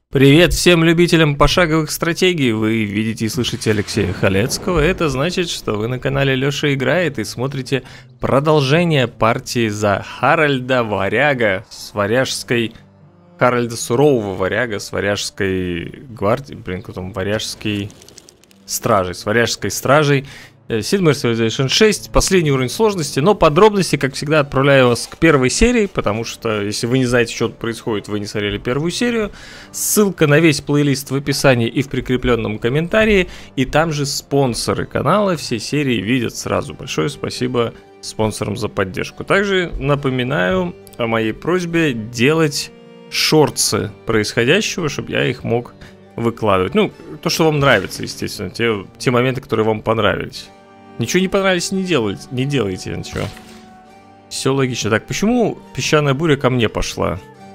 Привет всем любителям пошаговых стратегий, вы видите и слышите Алексея Халецкого. Это значит, что вы на канале Леша Играет и смотрите продолжение партии за Харальда Варяга с варяжской... Харальда Сурового Варяга с варяжской гвардии... варяжской стражей, с варяжской стражей. Sid Meier's Civilization 6, последний уровень сложности, но подробности, как всегда, отправляю вас к первой серии, потому что, если вы не знаете, что тут происходит, вы не смотрели первую серию. Ссылка на весь плейлист в описании и в прикрепленном комментарии, и там же спонсоры канала, все серии видят сразу. Большое спасибо спонсорам за поддержку. Также напоминаю о моей просьбе делать шортсы происходящего, чтобы я их мог выкладывать. Ну, то, что вам нравится, естественно, те моменты, которые вам понравились. Ничего не понравилось, не делайте ничего. Все логично. Так, почему песчаная буря ко мне пошла?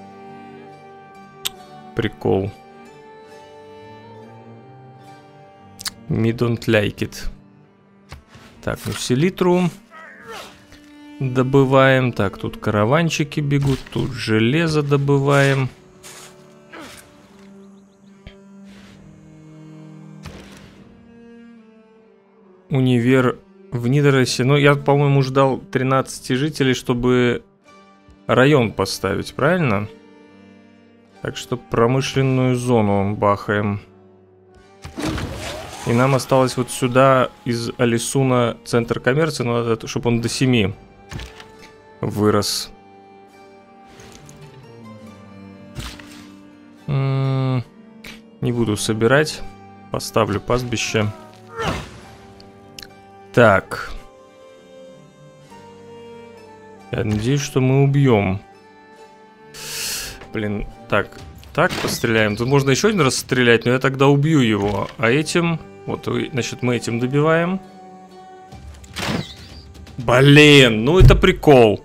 Прикол. Me don't like it. Так, ну селитру добываем. Так, тут караванчики бегут, тут железо добываем. Универ в Нидерланде. Ну, я, по-моему, ждал 13 жителей, чтобы район поставить, правильно? Так что промышленную зону бахаем. И нам осталось вот сюда из Алисуна центр коммерции, но надо, чтобы он до 7 вырос. Не буду собирать. Поставлю пастбище. Так. Я надеюсь, что мы убьем. Блин, так постреляем. Тут можно еще один раз стрелять, но я тогда убью его. А этим, вот, значит, мы этим добиваем. Блин, ну это прикол.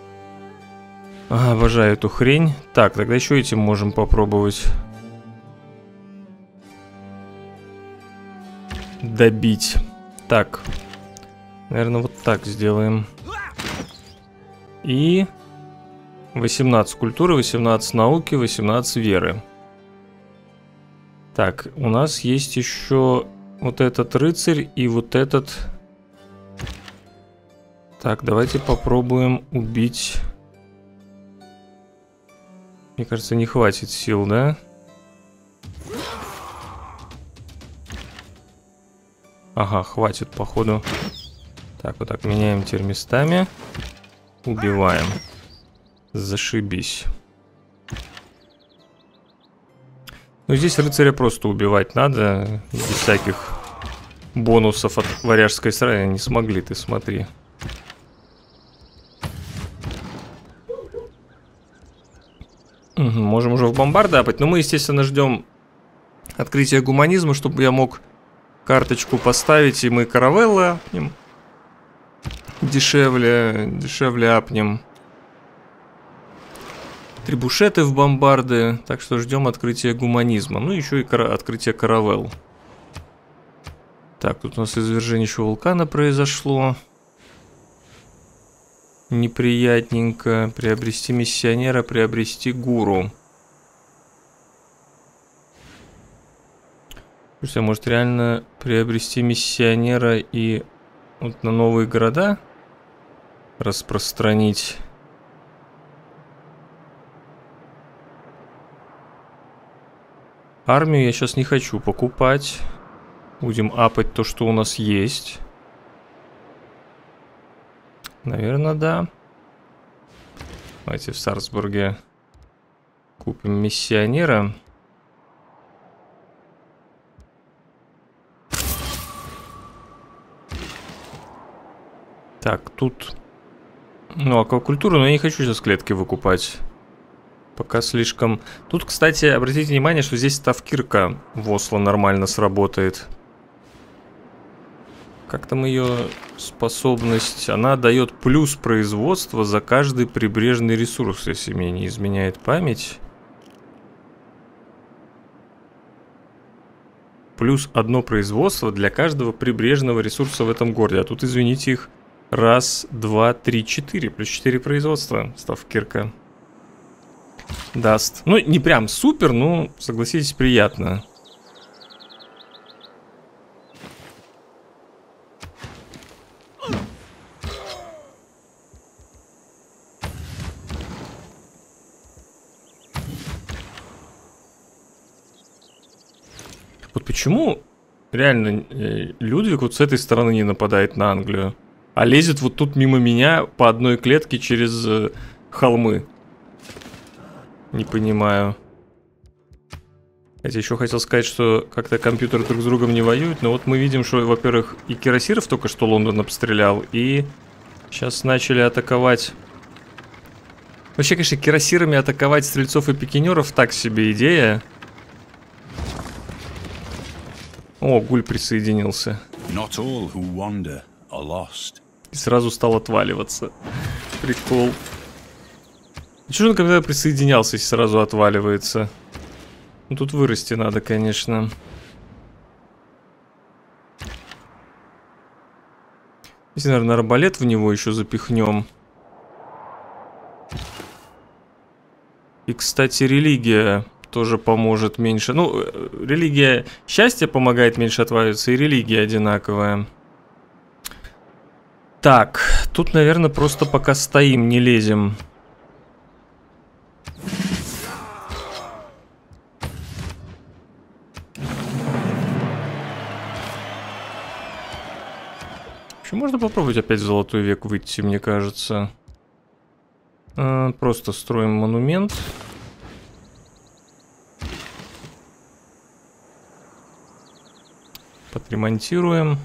Обожаю эту хрень. Так, тогда еще этим можем попробовать добить. Так. Наверное, вот так сделаем. И 18 культуры, 18 науки, 18 веры. Так, у нас есть еще вот этот рыцарь и вот этот. Так, давайте попробуем убить. Мне кажется, не хватит сил, да? Ага, хватит, походу. Так, вот так меняем теперь местами. Убиваем. Зашибись. Ну, здесь рыцаря просто убивать надо. Без всяких бонусов от варяжской стражи. Не смогли, ты смотри. Можем уже в бомбарды апать. Но мы, естественно, ждем открытия гуманизма, чтобы я мог карточку поставить, и мы каравеллы апнем. Дешевле апнем. Трибушеты в бомбарды. Так что ждем открытия гуманизма. Ну, еще и открытие каравелл. Так, тут у нас извержение еще вулкана произошло. Неприятненько. Приобрести миссионера, приобрести гуру. Слушайте, а может реально приобрести миссионера и вот на новые города распространить? Армию я сейчас не хочу покупать. Будем апать то, что у нас есть. Наверное, да. Давайте в Сарцбурге купим миссионера. Так, тут... Ну, аквакультуру, но я не хочу сейчас клетки выкупать. Пока слишком... Тут, кстати, обратите внимание, что здесь ставкирка в Осло нормально сработает. Как там ее способность? Она дает плюс производства за каждый прибрежный ресурс, если мне не изменяет память. Плюс 1 производство для каждого прибрежного ресурса в этом городе. А тут, извините, их... 1, 2, 3, 4. Плюс 4 производства. Ставкирка. даст. Ну, не прям супер, но, согласитесь, приятно. Вот почему реально Людвиг вот с этой стороны не нападает на Англию, а лезет вот тут мимо меня по одной клетке через холмы? Не понимаю. Хотя еще хотел сказать, что как-то компьютеры друг с другом не воюют, но вот мы видим, что, во-первых, и Кирасиров только что Лондон обстрелял, и сейчас начали атаковать. Вообще, конечно, кирасирами атаковать стрельцов и пикинеров так себе идея. О, Гуль присоединился. И сразу стал отваливаться. Прикол. Чего он когда присоединялся, если сразу отваливается? Ну, тут вырасти надо, конечно. Если, наверное, арбалет в него еще запихнем. И, кстати, религия тоже поможет меньше. Ну, религия счастья помогает меньше отваливаться, и религия одинаковая. Так, тут, наверное, просто пока стоим, не лезем. Еще можно попробовать опять в Золотой век выйти, мне кажется. Просто строим монумент. Подремонтируем.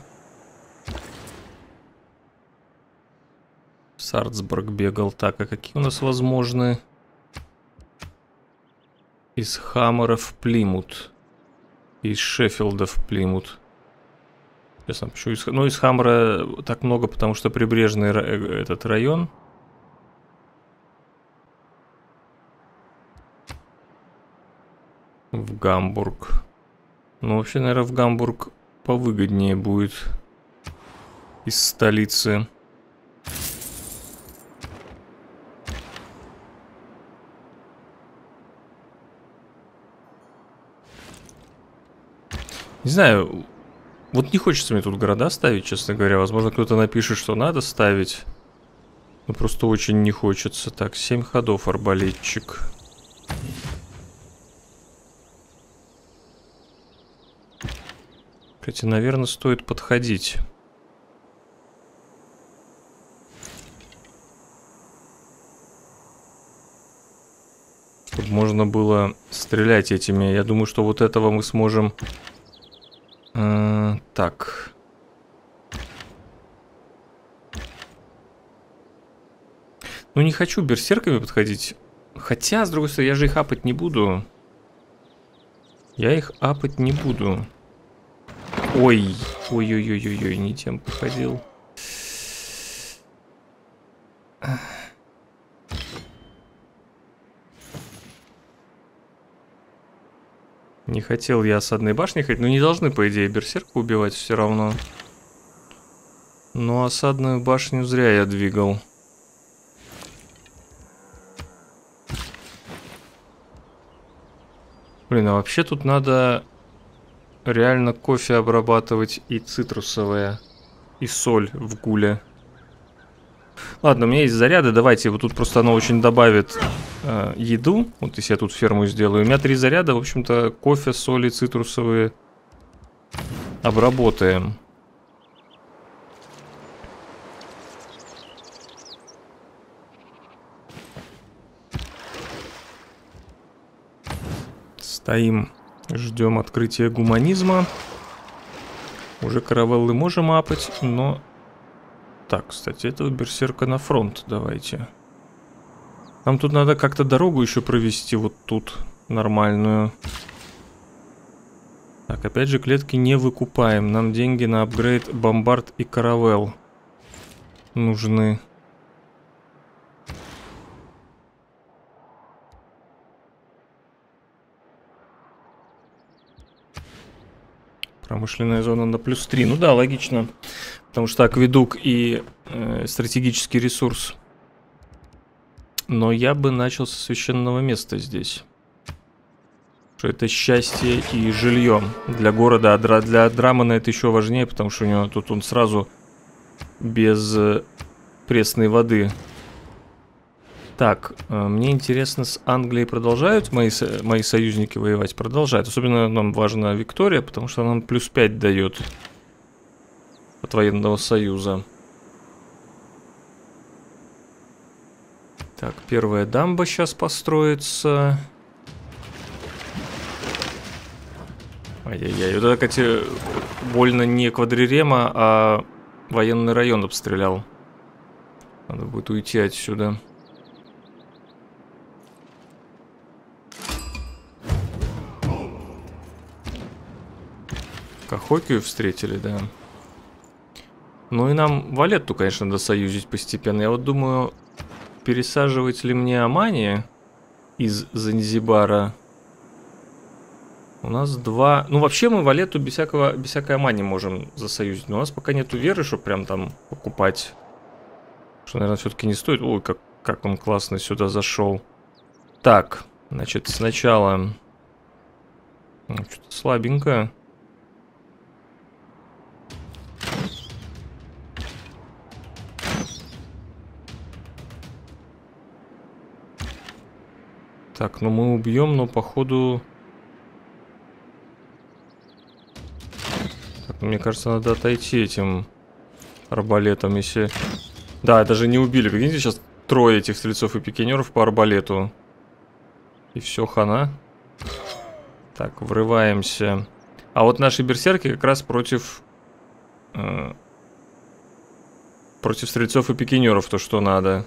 Сарцбург бегал. Так, а какие у нас возможны? Из Хаммера в Плимут. Из Шеффилда в Плимут. Интересно, почему из... Ну, из Хаммера так много, потому что прибрежный этот район. В Гамбург. Ну, вообще, наверное, в Гамбург повыгоднее будет. Из столицы. Не знаю, вот не хочется мне тут города ставить, честно говоря. Возможно, кто-то напишет, что надо ставить. Но просто очень не хочется. Так, 7 ходов, арбалетчик. Кстати, наверное, стоит подходить. Чтобы можно было стрелять этими. Я думаю, что вот этого мы сможем... так. Ну, не хочу берсерками подходить. Хотя, с другой стороны, я же их апать не буду. Я их апать не буду. Ой. Ой-ой-ой-ой-ой, не тем походил. Не хотел я осадной башни ходить. Ну, не должны, по идее, берсерка убивать все равно. Но осадную башню зря я двигал. Блин, а вообще тут надо реально кофе обрабатывать и цитрусовое, и соль в гуле. Ладно, у меня есть заряды, давайте, вот тут просто оно очень добавит еду. Вот если я тут ферму сделаю. У меня 3 заряда, в общем-то, кофе, соли, цитрусовые обработаем. Стоим, ждем открытия гуманизма. Уже каравеллы можем апать, но... Так, кстати, этого берсерка на фронт давайте. Нам тут надо как-то дорогу еще провести вот тут, нормальную. Так, опять же, клетки не выкупаем. Нам деньги на апгрейд бомбард и каравелл нужны. Промышленная зона на +3. Ну да, логично. Потому что акведук и стратегический ресурс Но я бы начал со священного места здесь. Что это счастье и жилье для города. А для Драмана это еще важнее, потому что у него тут он сразу без пресной воды. Так, мне интересно, с Англией продолжают мои союзники воевать? Продолжают. Особенно нам важна Виктория, потому что она нам плюс 5 дает от военного союза. Так, первая дамба сейчас построится. Ай-яй-яй, вот это, кстати, больно не квадрирема, а военный район обстрелял. Надо будет уйти отсюда. Кахокию встретили, да. Ну и нам Валетту, конечно, надо союзить постепенно. Я вот думаю, пересаживать ли мне Амани из Занзибара. У нас два... Ну, вообще мы Валетту без всякой Амани можем засоюзить. Но у нас пока нету веры, чтобы прям там покупать. Что, наверное, все-таки не стоит. Ой, как он классно сюда зашел. Так, значит, сначала... Что-то слабенько. Так, ну мы убьем, но походу... Так, мне кажется, надо отойти этим арбалетом, если... Да, даже не убили. Прикиньте, сейчас трое этих стрельцов и пикинеров по арбалету. И все, хана. Так, врываемся. А вот наши берсерки как раз против... против стрельцов и пикинеров, то, что надо.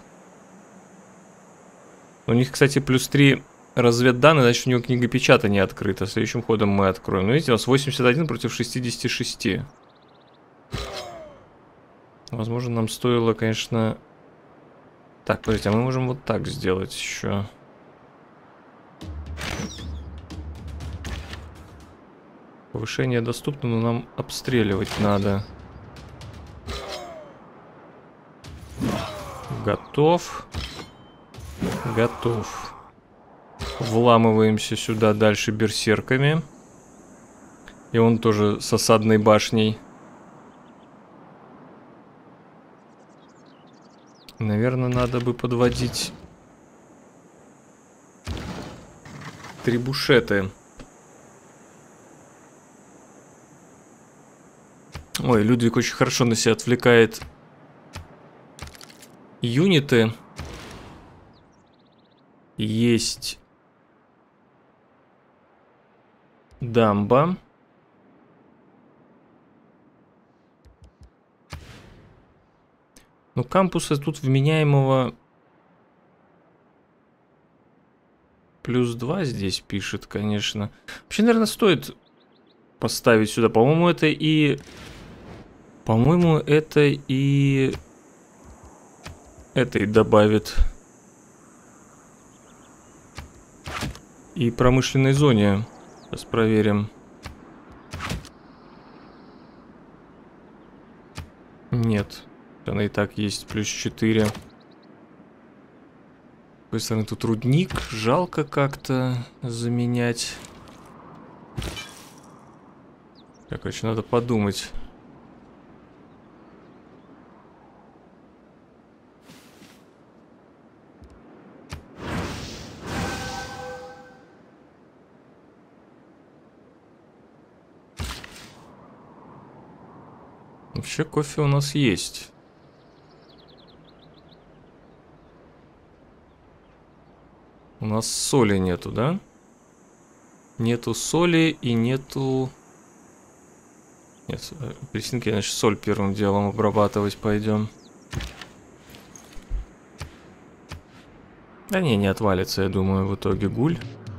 У них, кстати, плюс 3 разведданные, значит, у него книгопечатание открыто. Следующим ходом мы откроем. Ну, видите, у нас 81 против 66. Возможно, нам стоило, конечно... Так, подождите, а мы можем вот так сделать еще. Повышение доступно, но нам обстреливать надо. Готов. Готов. Вламываемся сюда дальше берсерками. И он тоже с осадной башней. Наверное, надо бы подводить трибушеты. Ой, Людвиг очень хорошо на себя отвлекает юниты. Есть дамба. Ну, кампуса тут вменяемого плюс 2 здесь пишет, конечно. Вообще, наверное, стоит поставить сюда. По-моему, это и... По-моему, это и... Это и добавит... И промышленной зоне. Сейчас проверим. Нет. Она и так есть. Плюс 4. С другой стороны, тут рудник. Жалко как-то заменять. Так, короче, надо подумать. Вообще кофе у нас есть. У нас соли нету, да? Нету соли и нету... Нет, апельсинки, значит, соль первым делом обрабатывать пойдем. Да не отвалится, я думаю, в итоге гуль.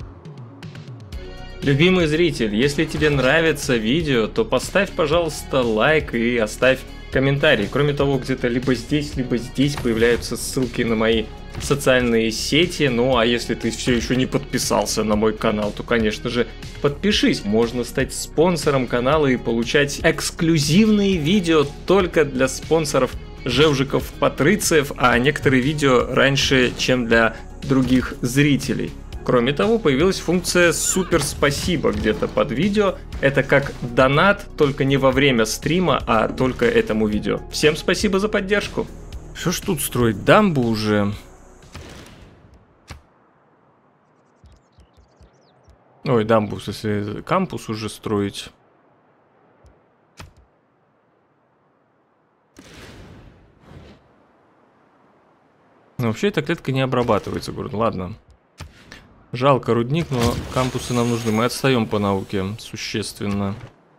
Любимый зритель, если тебе нравится видео, то поставь, пожалуйста, лайк и оставь комментарий. Кроме того, где-то либо здесь появляются ссылки на мои социальные сети. Ну, а если ты все еще не подписался на мой канал, то, конечно же, подпишись. Можно стать спонсором канала и получать эксклюзивные видео только для спонсоров жевжиков патрициев, а некоторые видео раньше, чем для других зрителей. Кроме того, появилась функция «Супер спасибо» где-то под видео. Это как донат, только не во время стрима, а только этому видео. Всем спасибо за поддержку. Что ж тут строить? Дамбу уже? Ой, дамбу, если кампус уже строить. Но вообще эта клетка не обрабатывается, говорю. Ладно. Жалко рудник, но кампусы нам нужны. Мы отстаем по науке существенно.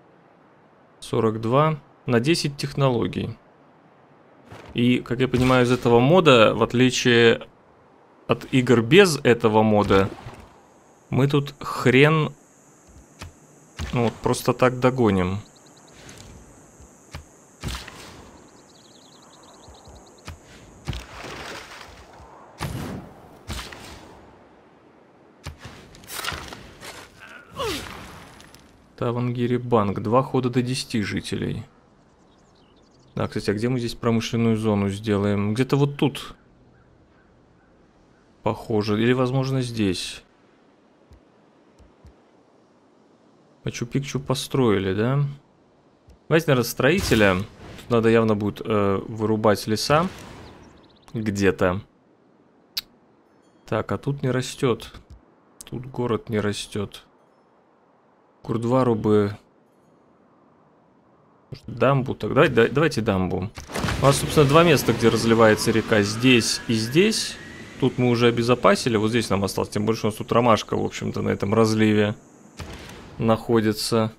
42 на 10 технологий. И, как я понимаю, из этого мода, в отличие от игр без этого мода, мы тут хрен, ну, вот просто так догоним. Тавангири банк. 2 хода до 10 жителей. Да, кстати, а где мы здесь промышленную зону сделаем? Где-то вот тут. Похоже. Или, возможно, здесь. Мачу-Пикчу построили, да? Давайте, наверное, строителя. Тут надо явно будет вырубать леса. Где-то. Так, а тут не растет. Тут город не растет. Курдвару бы... Дамбу тогда. Давайте дамбу. У нас, собственно, 2 места, где разливается река. Здесь и здесь. Тут мы уже обезопасили. Вот здесь нам осталось. Тем больше у нас тут ромашка, в общем-то, на этом разливе находится.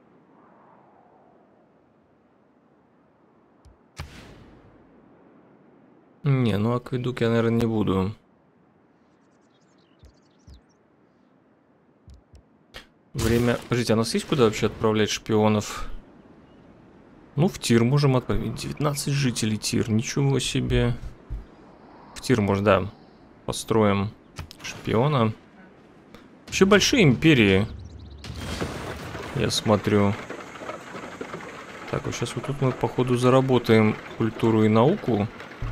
Не, ну акведук я, наверное, не буду. Время... Подождите, а у нас есть куда вообще отправлять шпионов? Ну, в тир можем отправить. 19 жителей тир. Ничего себе. В тир можно, да. Построим шпиона. Вообще большие империи. Я смотрю. Так, вот сейчас вот тут мы, походу, заработаем культуру и науку.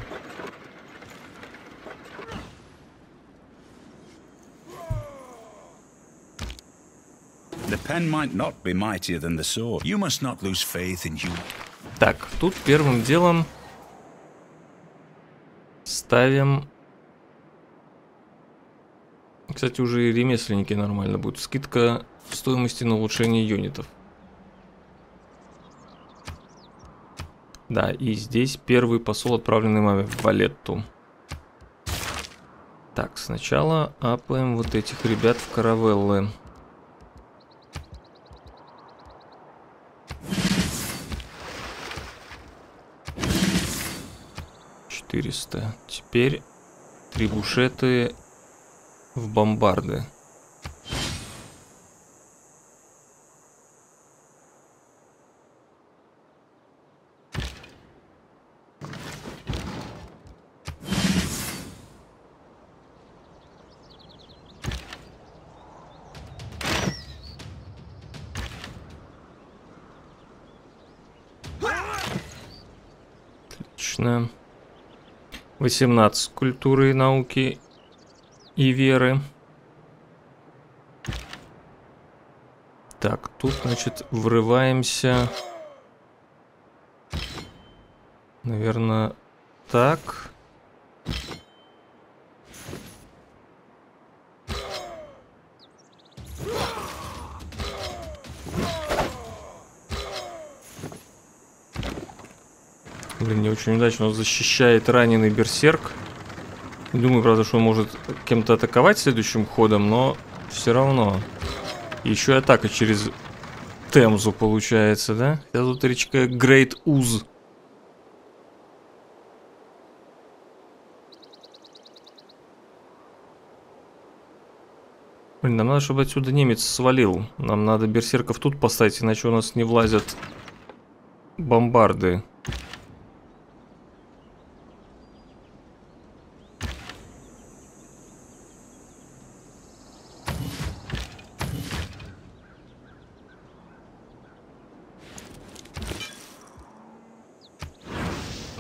Так, тут первым делом ставим... Кстати, уже и ремесленники нормально будут. Скидка стоимости на улучшение юнитов. Да, и здесь первый посол, отправленный маме в Валетту. Так, сначала апаем вот этих ребят в каравеллы. 400. Теперь трибушеты в бомбарды. Отлично. 18 культуры и науки и веры. Так, тут, значит, врываемся. Наверное, так. Блин, не очень удачно, он защищает раненый берсерк. Думаю, правда, что он может кем-то атаковать следующим ходом, но все равно. Еще и атака через Темзу получается, да? Это тут речка Грейт Уз. Блин, нам надо, чтобы отсюда немец свалил. Нам надо берсерков тут поставить, иначе у нас не влазят бомбарды.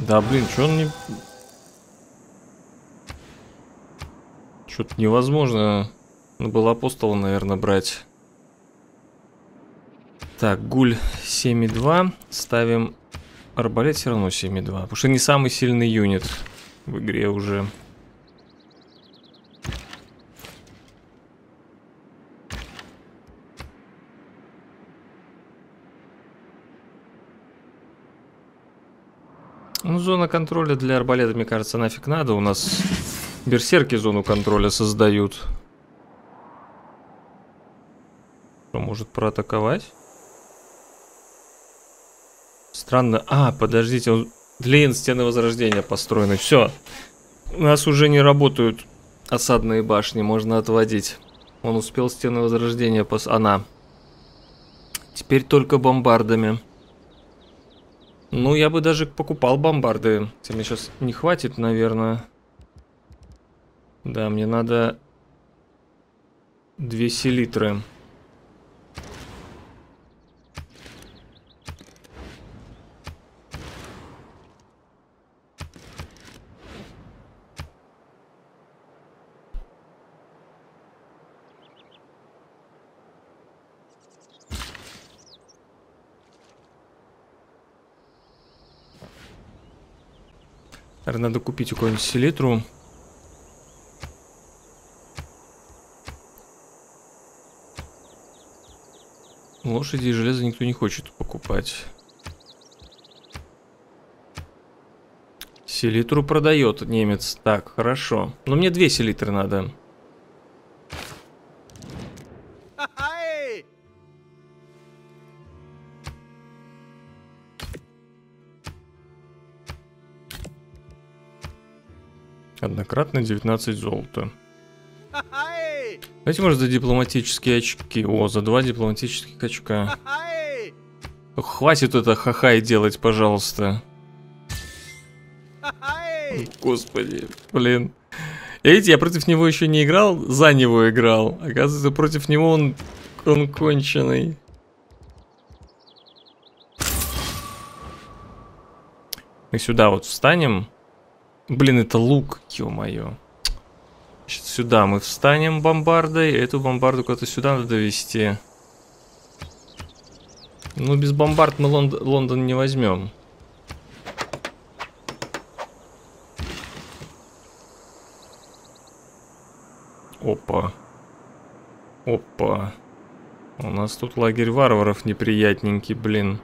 Да, блин, что он не... Что-то невозможно. Ну, было апостола, наверное, брать. Так, гуль 7,2. Ставим арбалет все равно 7,2. Потому что не самый сильный юнит в игре уже. Ну, зона контроля для арбалета, мне кажется, нафиг надо. У нас берсерки зону контроля создают. Что, может проатаковать? Странно. А, подождите, он для стены возрождения построены. Все. У нас уже не работают осадные башни, можно отводить. Он успел стены возрождения Она. Теперь только бомбардами. Ну, я бы даже покупал бомбарды. Хотя мне сейчас не хватит, наверное. Да, мне надо 2 селитры. Наверное, надо купить у кого-нибудь селитру. Лошади и железо никто не хочет покупать. Селитру продает немец. Так, хорошо. Но мне 2 селитры надо. Однократно 19 золота. Давайте, может, за дипломатические очки. О, за 2 дипломатических очка. Хватит это хахай делать, пожалуйста. Господи, блин. Видите, я против него еще не играл, за него играл. Оказывается, против него он конченый. Мы сюда вот встанем. Блин, это лук, ё-моё. Значит, сюда мы встанем бомбардой. Эту бомбарду куда-то сюда надо довести. Ну, без бомбард мы Лондон не возьмем. Опа. Опа. У нас тут лагерь варваров неприятненький, блин.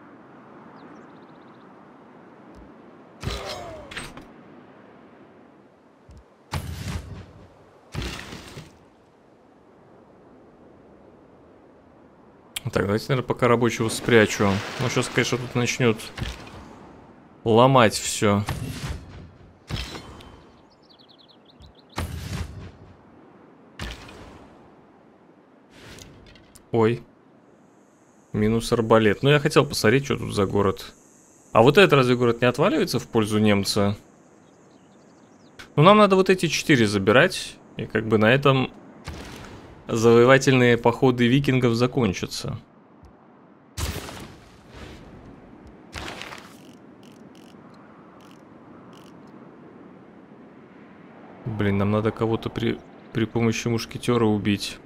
Так, давайте, наверное, пока рабочего спрячу. Ну, сейчас, конечно, тут начнет ломать все. Ой. Минус арбалет. Ну, я хотел посмотреть, что тут за город. А вот этот разве город не отваливается в пользу немца? Ну, нам надо вот эти 4 забирать. И как бы на этом завоевательные походы викингов закончатся. Блин, нам надо кого-то при помощи мушкетера убить.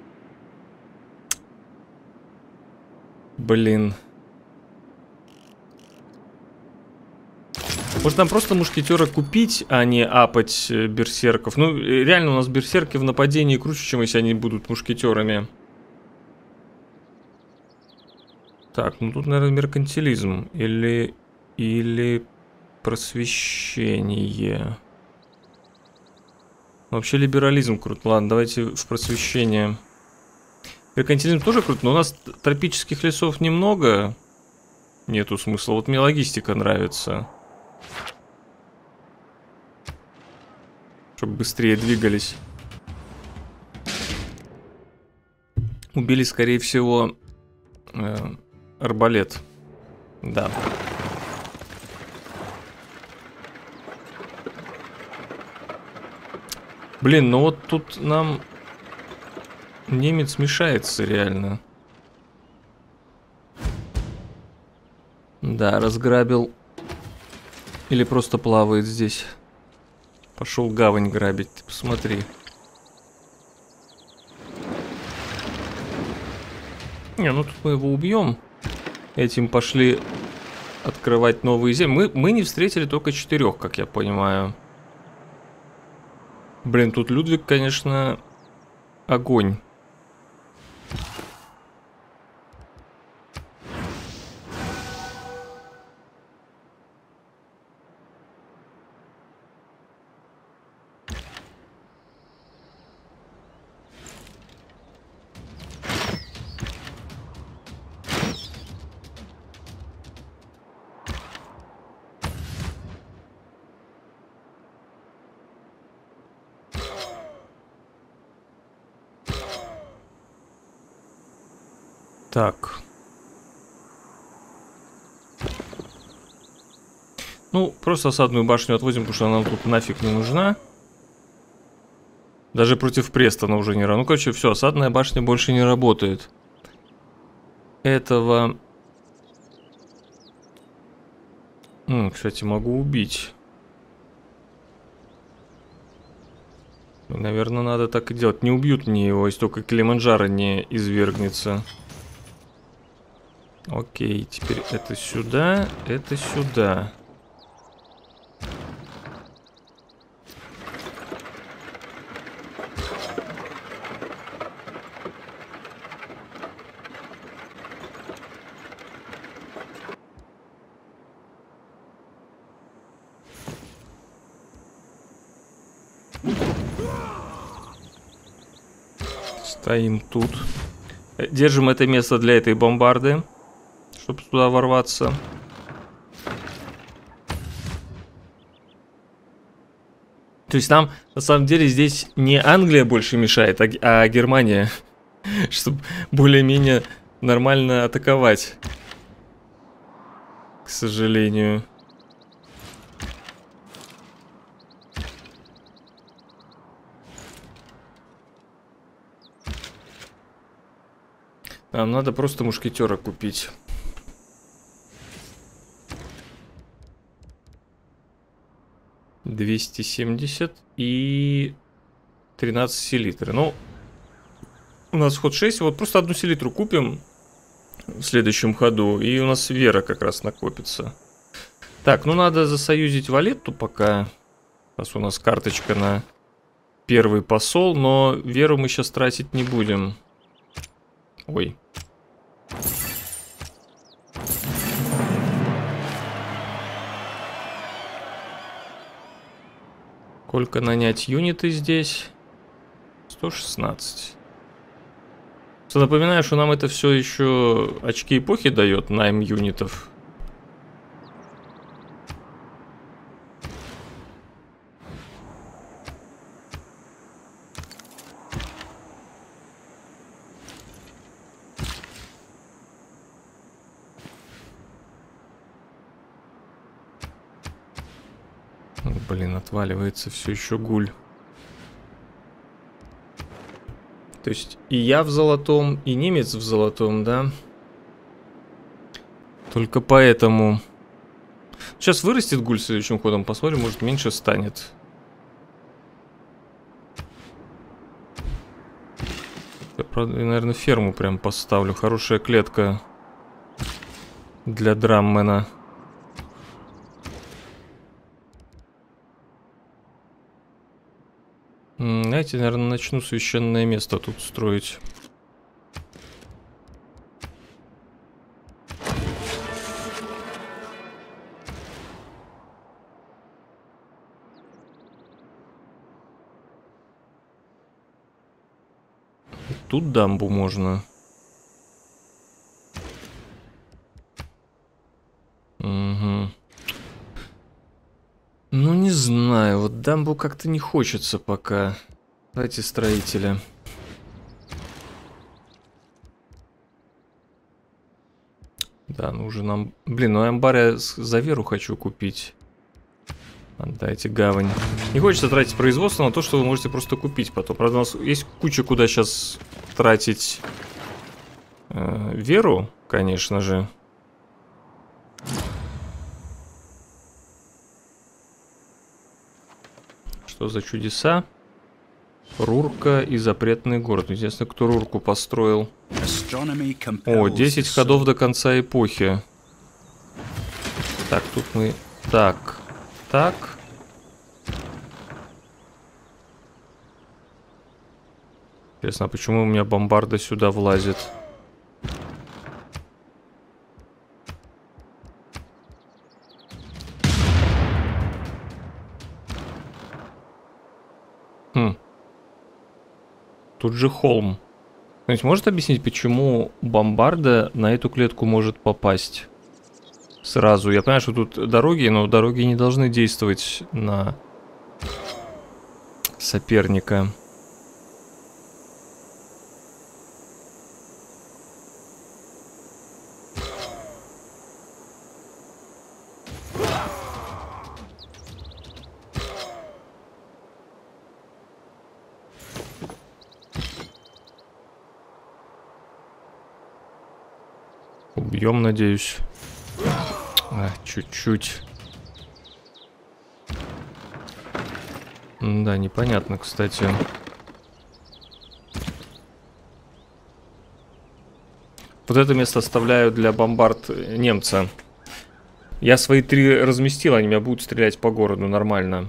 Блин. Может нам просто мушкетера купить, а не апать берсерков? Ну, реально у нас берсерки в нападении круче, чем если они будут мушкетерами. Так, ну тут, наверное, меркантилизм. Или просвещение. Вообще либерализм крут. Ладно, давайте в просвещение. Меркантилизм тоже крут, но у нас тропических лесов немного. Нету смысла. Вот мне логистика нравится. Чтобы быстрее двигались. Убили, скорее всего, арбалет. Да. Блин, ну вот тут нам немец мешается реально. Да, разграбил Или просто плавает здесь. Пошел гавань грабить, ты посмотри. Не, ну тут мы его убьем. Этим пошли открывать новые земли. Мы не встретили только 4, как я понимаю. Блин, тут Людвиг, конечно, огонь. Так. Ну, просто осадную башню отводим, потому что она нам тут нафиг не нужна. Даже против Престона уже не работает. Ну, короче, все, осадная башня больше не работает. Этого... кстати, могу убить. Наверное, надо так и делать. Не убьют мне его, если только Килиманджаро не извергнется. Окей, теперь это сюда, это сюда. Стоим тут. Держим это место для этой бомбарды, чтобы туда ворваться. То есть нам, на самом деле, здесь не Англия больше мешает, а Германия. Чтобы более-менее нормально атаковать. К сожалению. Нам надо просто мушкетера купить. $270 и 13 селитры. Ну, у нас ход 6. Вот просто одну селитру купим в следующем ходу. И у нас вера как раз накопится. Так, ну надо засоюзить Валетту пока. Раз у нас карточка на первый посол. Но веру мы сейчас тратить не будем. Ой. Сколько нанять юниты здесь? 116. Напоминаю, что нам это все еще очки эпохи дает, найм юнитов. Блин, отваливается все еще гуль. То есть и я в золотом, и немец в золотом, да? Только поэтому. Сейчас вырастет гуль следующим ходом, посмотрим, может меньше станет. Я, правда, наверное, ферму прям поставлю. Хорошая клетка для Драммена. Знаете, наверное, начну священное место тут строить. Тут дамбу можно. Угу. Ну, не знаю, вот дамбу как-то не хочется пока. Давайте строителя. Да, нужен нам... Блин, ну амбар я за веру хочу купить. Отдайте гавань. Не хочется тратить производство на то, что вы можете просто купить потом. Правда, у нас есть куча, куда сейчас тратить веру, конечно же. Что за чудеса? Рурка и запретный город. Интересно, кто Рурку построил. О, 10 ходов до конца эпохи. Так, тут мы... Так. Интересно, а почему у меня бомбарда сюда влазит? Тут же холм. Кто-нибудь может объяснить, почему бомбарда на эту клетку может попасть сразу? Я понимаю, что тут дороги, но дороги не должны действовать на соперника. Убьем, надеюсь. Чуть-чуть. Да, непонятно, кстати. Вот это место оставляю для бомбард немца. Я свои 3 разместил, они меня будут стрелять по городу нормально.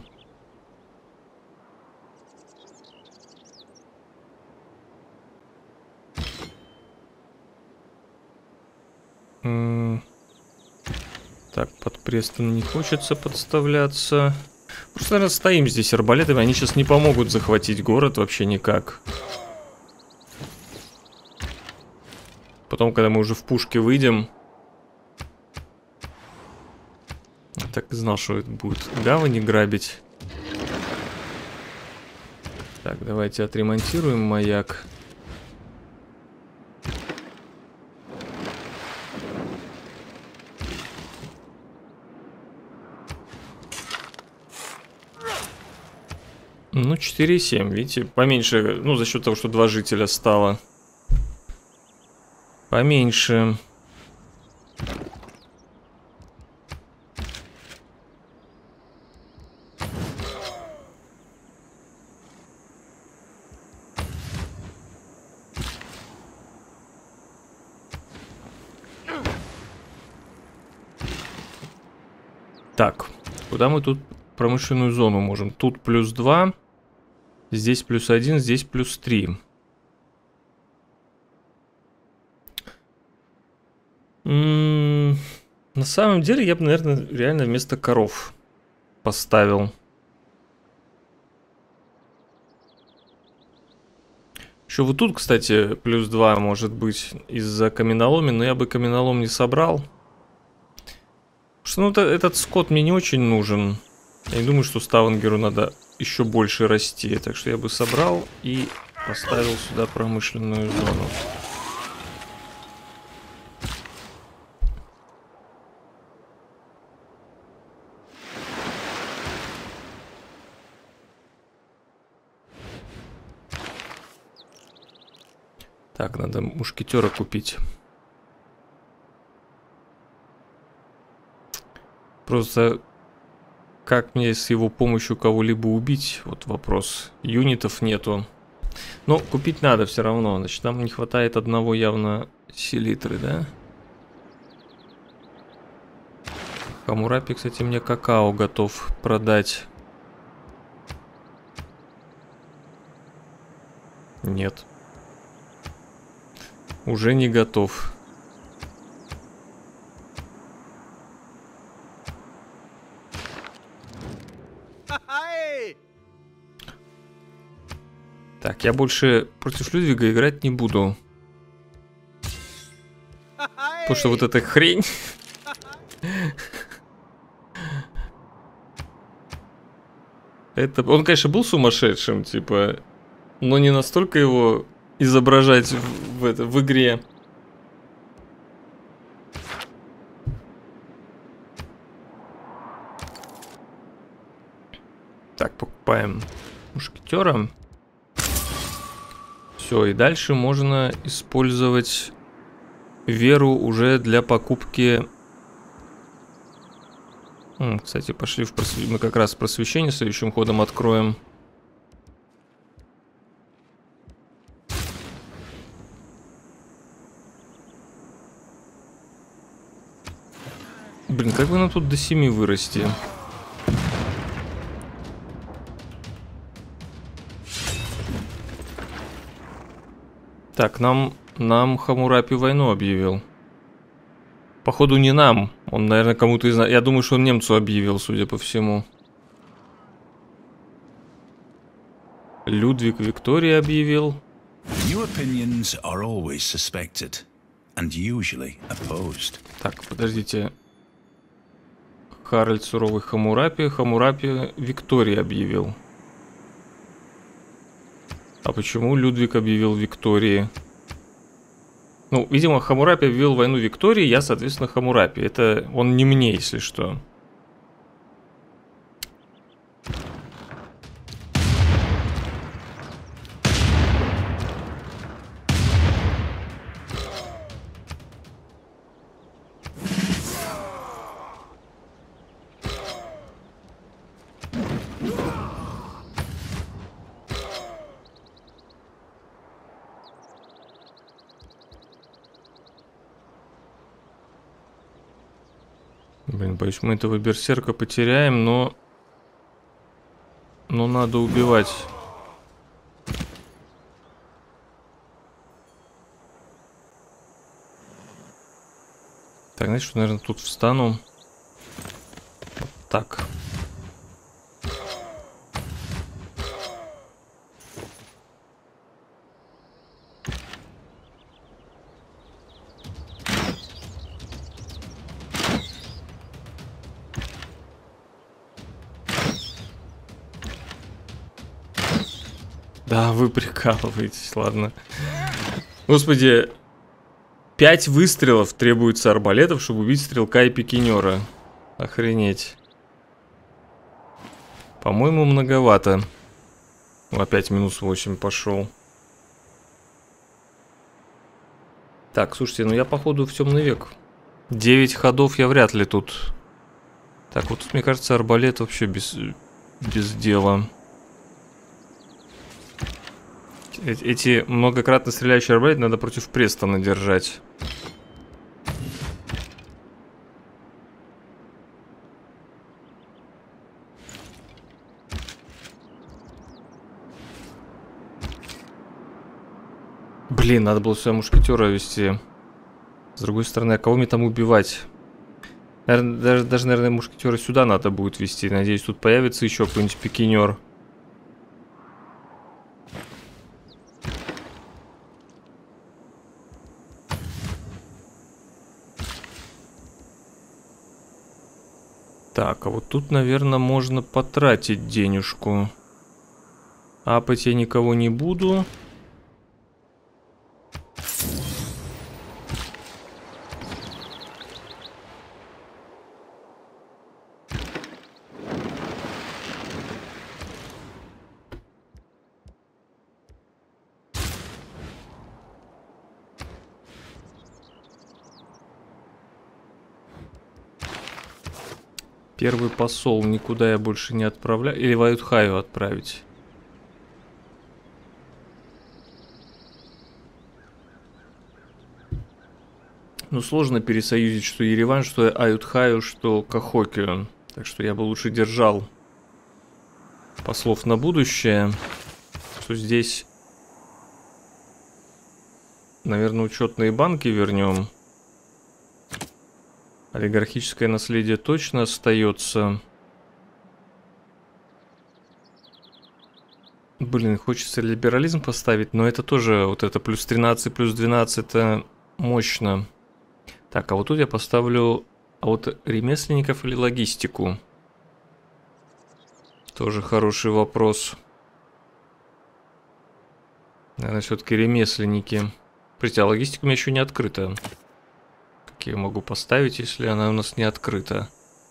Так, под Престон не хочется подставляться. Просто, наверное, стоим здесь арбалетами. Они сейчас не помогут захватить город вообще никак. Потом, когда мы уже в пушке выйдем... Так и знал, что это будет гавани грабить. Так, давайте отремонтируем маяк. Ну, 4,7, видите, поменьше, ну, за счет того, что 2 жителя стало. Поменьше. Так, куда мы тут промышленную зону можем? Тут +2. Здесь +1, здесь +3. На самом деле я бы, наверное, реально вместо коров поставил. Еще вот тут, кстати, +2 может быть из-за каменоломи, но я бы каменолом не собрал. Потому что, ну, этот скот мне не очень нужен. Я не думаю, что Ставангеру надо еще больше расти. Так что я бы собрал и поставил сюда промышленную зону. Так, надо мушкетера купить. Просто как мне с его помощью кого-либо убить? Вот вопрос. Юнитов нету. Но купить надо все равно. Значит, нам не хватает одного явно селитры, да? Хамурапи, кстати, мне какао готов продать. Нет. Уже не готов. Так, я больше против Людвига играть не буду. Потому что вот эта хрень... Это... Он, конечно, был сумасшедшим, типа... Но не настолько его изображать в игре. Так, покупаем мушкетера. Все, и дальше можно использовать веру уже для покупки Кстати, пошли мы как раз просвещение следующим ходом откроем. Блин, как бы нам тут до 7 вырасти? Так, нам Хаммурапи войну объявил. Походу не нам. Он, наверное, кому-то из нас... Я думаю, что он немцу объявил, судя по всему. Людвиг Виктория объявил. Так, подождите. Харальд суровый Хаммурапи. Хаммурапи Виктория объявил. А почему Людвиг объявил Виктории? Ну, видимо, Хаммурапи объявил войну Виктории, я, соответственно, Хаммурапи. Это он не мне, если что. Блин, боюсь, мы этого берсерка потеряем, но надо убивать. Так, знаете, что, наверное, тут встану. Вот так. Да, вы прикалываетесь, ладно. Господи, 5 выстрелов требуется арбалетов, чтобы убить стрелка и пикинера. Охренеть. По-моему, многовато. Опять минус 8 пошел. Так, слушайте, ну я походу в темный век. 9 ходов я вряд ли тут. Так, вот тут, мне кажется, арбалет вообще без дела. Эти многократно стреляющие арбалеты надо против Престона держать. Блин, надо было сюда мушкетера вести. С другой стороны, а кого мне там убивать? Наверное, даже, наверное, мушкетера сюда надо будет вести. Надеюсь, тут появится еще какой-нибудь пикинер. Так, а вот тут, наверное, можно потратить денежку. Апать я никого не буду. Первый посол никуда я больше не отправляю. Или в Аютхаю отправить. Ну, сложно пересоюзить, что Ереван, что Аютхаю, что Кахокию. Так что я бы лучше держал послов на будущее. Что здесь, наверное, учетные банки вернем. Олигархическое наследие точно остается. Блин, хочется либерализм поставить, но это тоже, вот это плюс 13, плюс 12, это мощно. Так, а вот тут я поставлю, а вот ремесленников или логистику? Тоже хороший вопрос. Наверное, все-таки ремесленники. Смотрите, а логистика у меня еще не открыта. Как я могу поставить, если она у нас не открыта?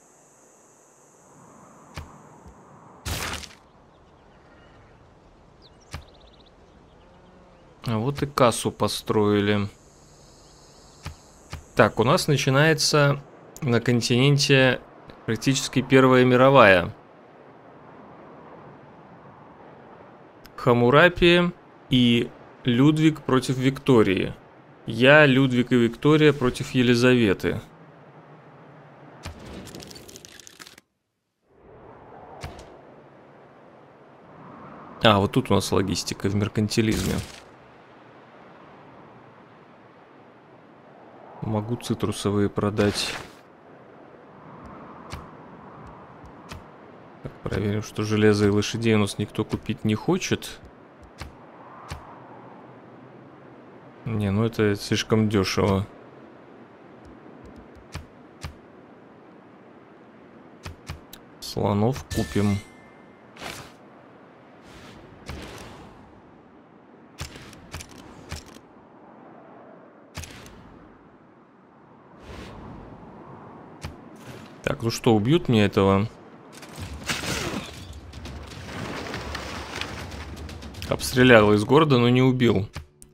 А вот и кассу построили. Так, у нас начинается на континенте Практически Первая мировая. Хаммурапи и Людвиг против Виктории. Я, Людвиг и Виктория против Елизаветы. А, вот тут у нас логистика в меркантилизме. Могу цитрусовые продать. Так, проверим, что железо и лошадей у нас никто купить не хочет. Не, ну это слишком дешево. Слонов купим. Так, ну что, убьют мне этого? Обстрелял из города, но не убил.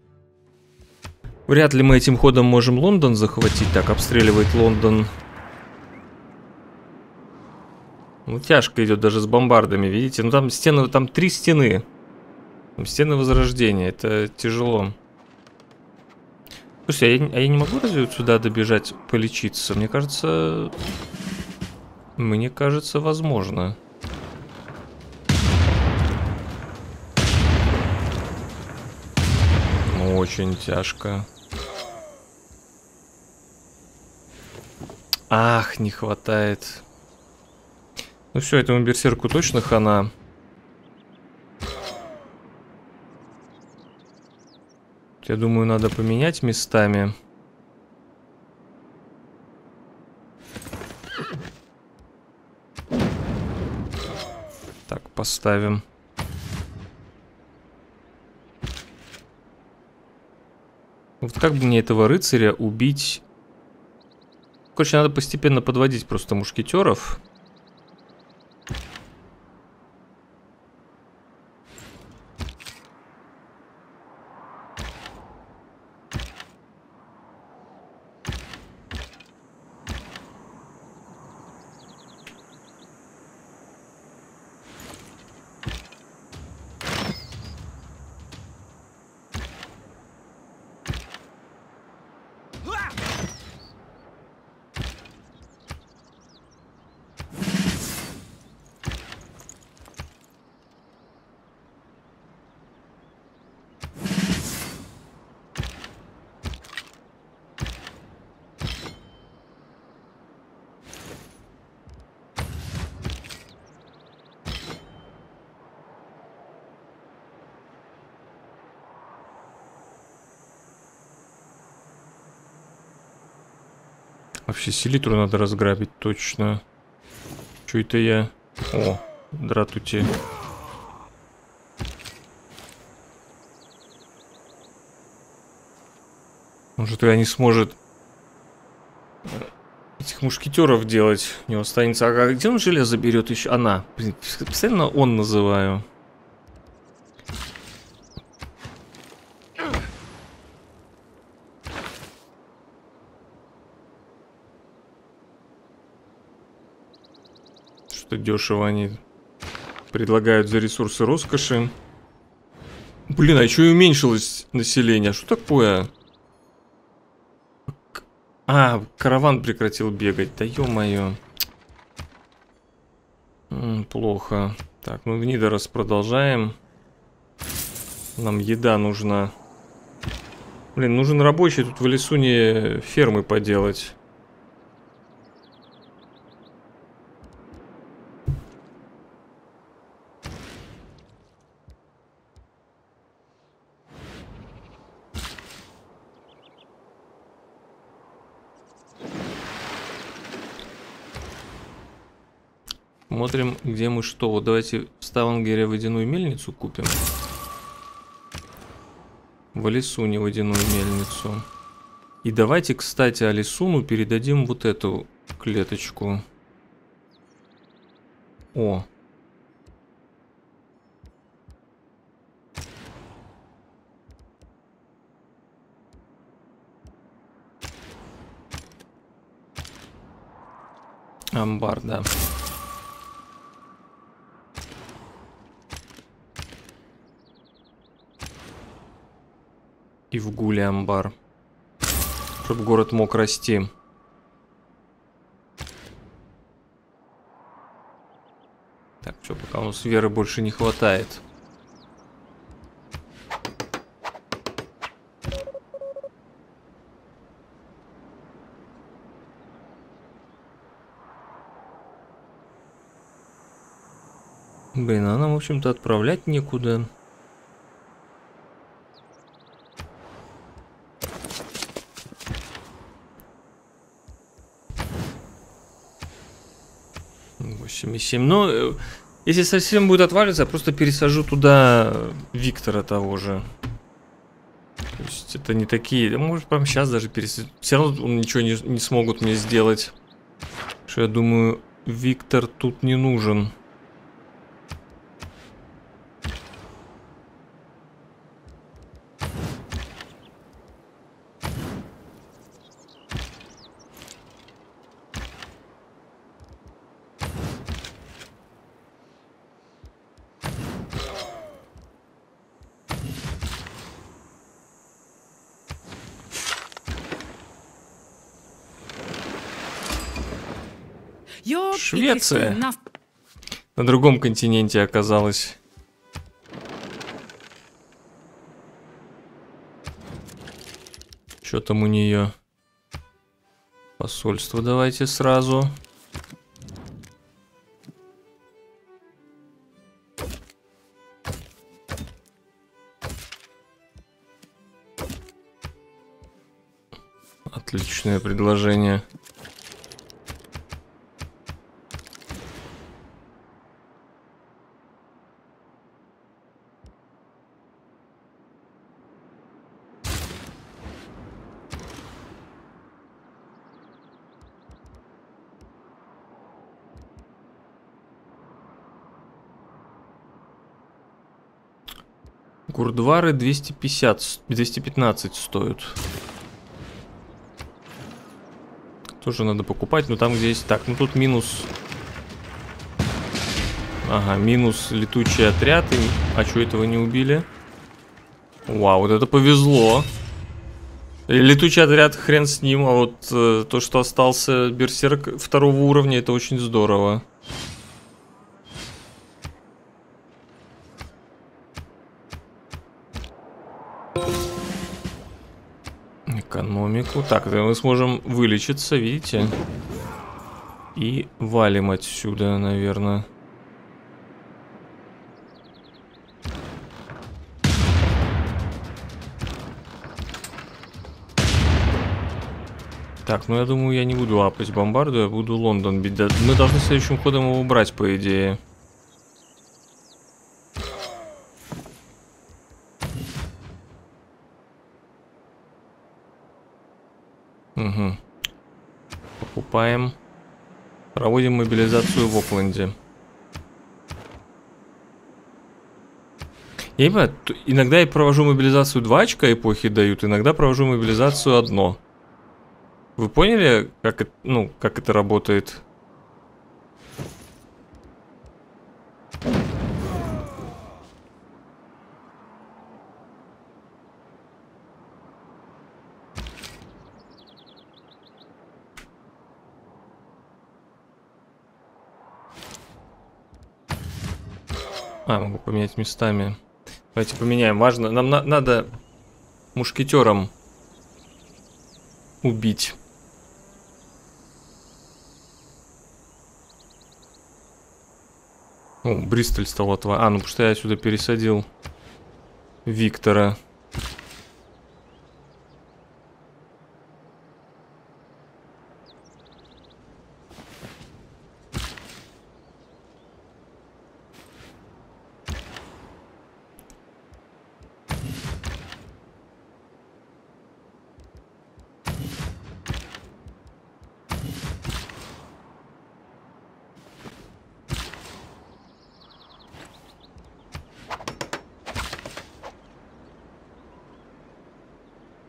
Вряд ли мы этим ходом можем Лондон захватить. Так, обстреливает Лондон. Ну, тяжко идет даже с бомбардами, видите? Ну, там стены, там 3 стены. Там стены возрождения, это тяжело. Слушайте, а я не могу разве вот сюда добежать полечиться? Мне кажется, возможно. Ну, очень тяжко. Ах, не хватает. Ну все, этому берсерку точно хана. Я думаю, надо поменять местами. Так, поставим. Вот как бы мне этого рыцаря убить? Короче, надо постепенно подводить просто мушкетеров. Вообще селитру надо разграбить точно. Чё это я? О, дратути. Может, я не сможет этих мушкетеров делать. У него останется. А где он железо берет еще? Она. Блин, постоянно он называю. Что дешево они предлагают за ресурсы роскоши. Блин, а еще и уменьшилось население. Что такое? А, караван прекратил бегать. Да ё-моё. Плохо. Так, мы в Нидорос продолжаем. Нам еда нужна. Блин, нужен рабочий тут в лесу не фермы поделать. Смотрим, где мы что. Вот давайте в Ставангере водяную мельницу купим. В Алисуне водяную мельницу. И давайте, кстати, Алисуну передадим вот эту клеточку. О. Амбар, да. И в Гуле амбар. Чтобы город мог расти. Так, что, пока у нас веры больше не хватает. Блин, а нам, в общем-то, отправлять некуда. И 7. Но если совсем будет отваливаться, я просто пересажу туда Виктора того же. То есть это не такие... Может, прямо сейчас даже пересадить. Все равно он ничего не смогут мне сделать. Что я думаю, Виктор тут не нужен. Швеция. На другом континенте оказалась. Что там у нее? Посольство давайте сразу. Отличное предложение. Гурдвары 215 стоят. Тоже надо покупать, но там где есть... Так, ну тут минус... Ага, минус летучий отряд. А что этого не убили? Вау, вот это повезло. Летучий отряд, хрен с ним. А вот то, что остался берсерк второго уровня, это очень здорово. Экономику. Так, мы сможем вылечиться, видите? И валим отсюда, наверное. Так, ну я думаю, я не буду апать бомбарду, я буду Лондон бить. Да, мы должны следующим ходом его убрать, по идее. Угу. Покупаем. Проводим мобилизацию в Окленде. Я не понимаю, иногда я провожу мобилизацию 2 очка эпохи дают, иногда провожу мобилизацию 1. Вы поняли, как это, ну, как это работает? А, могу поменять местами. Давайте поменяем. Важно, нам надо мушкетером убить. О, Бристоль стал отваливать. А, ну потому что я сюда пересадил Виктора.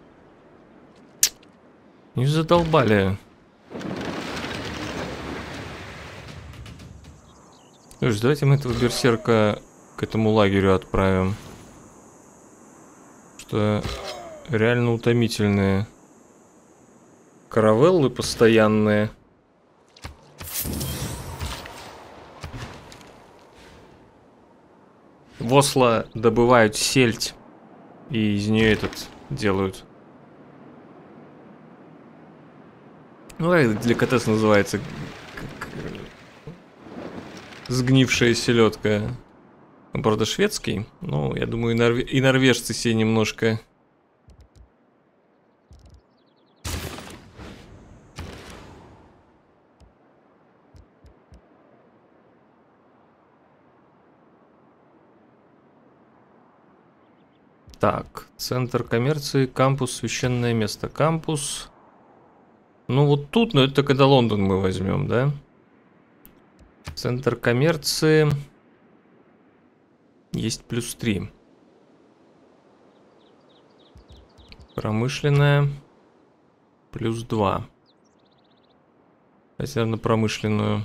Не задолбали. Слушай, давайте мы этого берсерка к этому лагерю отправим. Что реально утомительные каравеллы постоянные. В Осло добывают сельдь и из нее этот делают. Ну, как деликатес называется? Сгнившая селедка. Он, правда, шведский. Ну, я думаю, и норвежцы себе немножко... Так, центр коммерции, кампус, священное место. Кампус. Ну, вот тут, но это когда Лондон мы возьмем, да? Центр коммерции. Есть +3. Промышленная. +2. Давайте, наверное, промышленную.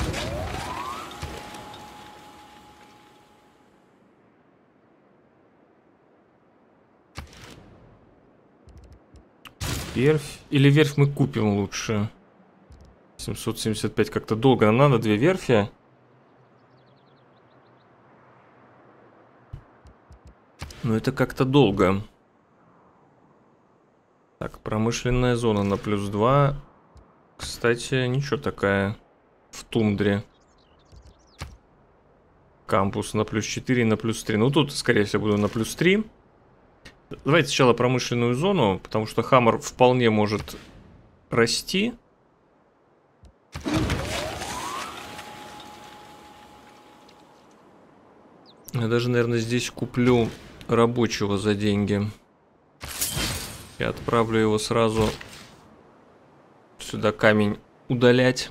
Верфь. Или верфь мы купим лучше. 775 как-то долго. Нам надо 2 верфи. Но это как-то долго. Так, промышленная зона на +2. Кстати, ничего такая в тундре. Кампус на +4 и на +3. Ну, тут, скорее всего, буду на +3. Давайте сначала промышленную зону, потому что Хаммер вполне может расти. Я даже, наверное, здесь куплю рабочего за деньги. И отправлю его сразу сюда камень удалять.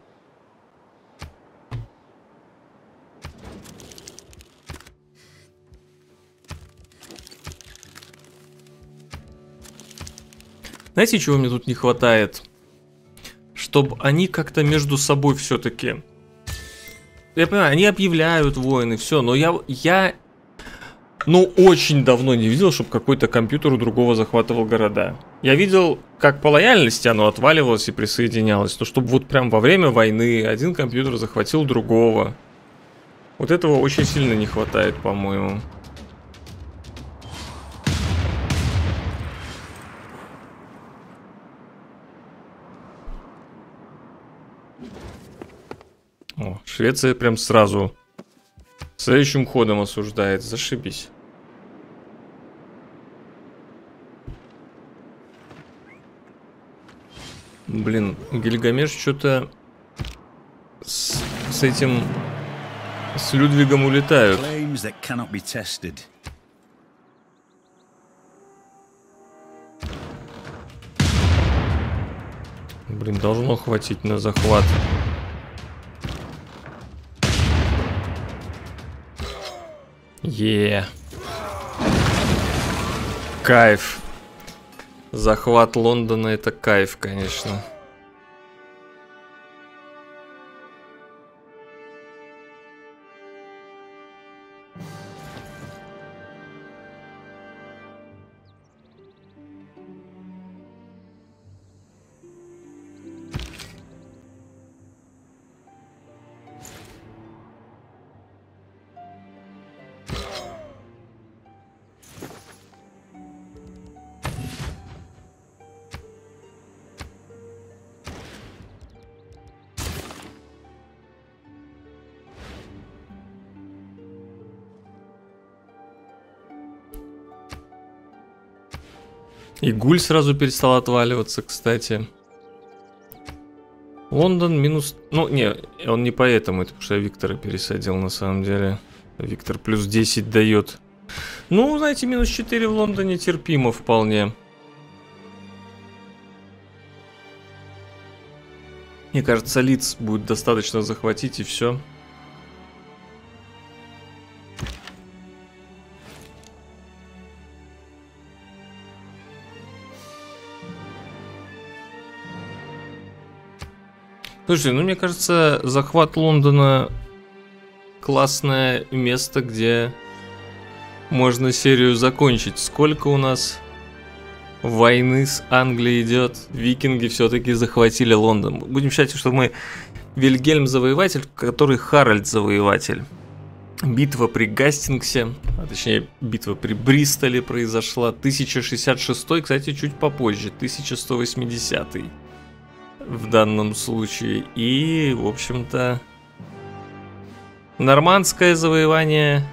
Знаете, чего мне тут не хватает? Чтобы они как-то между собой все-таки... Я понимаю, они объявляют войны, все, но я ну, очень давно не видел, чтобы какой-то компьютер у другого захватывал города. Я видел, как по лояльности оно отваливалось и присоединялось. Но чтобы вот прям во время войны один компьютер захватил другого. Вот этого очень сильно не хватает, по-моему. О, Швеция прям сразу следующим ходом осуждает. Зашибись. Блин, Гильгамеш что-то с этим... С Людвигом улетают. Блин, должно хватить на захват. Кайф. Захват Лондона — это кайф, конечно. И Гуль сразу перестал отваливаться, кстати. Лондон минус... Ну, не, он не поэтому, это потому что я Виктора пересадил, на самом деле. Виктор +10 дает. Ну, знаете, -4 в Лондоне терпимо вполне. Мне кажется, Лидс будет достаточно захватить, и все. Слушай, ну мне кажется, захват Лондона классное место, где можно серию закончить. Сколько у нас войны с Англией идет? Викинги все-таки захватили Лондон. Будем считать, что мы Вильгельм Завоеватель, который Харальд Завоеватель. Битва при Гастингсе, а точнее битва при Бристоле произошла. 1066, кстати, чуть попозже, 1180 в данном случае. И, в общем-то, нормандское завоевание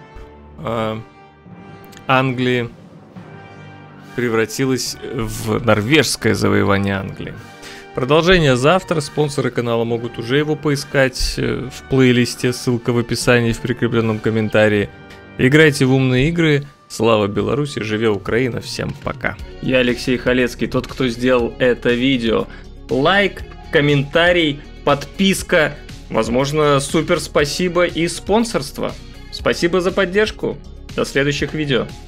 Англии превратилось в норвежское завоевание Англии. Продолжение завтра. Спонсоры канала могут уже его поискать в плейлисте. Ссылка в описании, в прикрепленном комментарии. Играйте в умные игры. Слава Беларуси, живе Украина. Всем пока. Я Алексей Халецкий, тот, кто сделал это видео. Лайк, комментарий, подписка. Возможно, супер спасибо и спонсорство. Спасибо за поддержку. До следующих видео.